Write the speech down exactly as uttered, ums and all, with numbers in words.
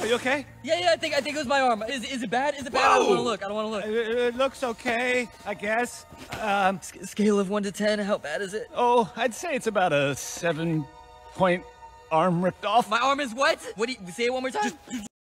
Are you okay? Yeah, yeah, I think I think it was my arm. Is, is it bad? Is it bad? Whoa. I don't want to look. I don't want to look. It, it looks okay, I guess. Um, S scale of one to ten, how bad is it? Oh, I'd say it's about a seven point arm ripped off. My arm is what? What do you say it one more time? Just,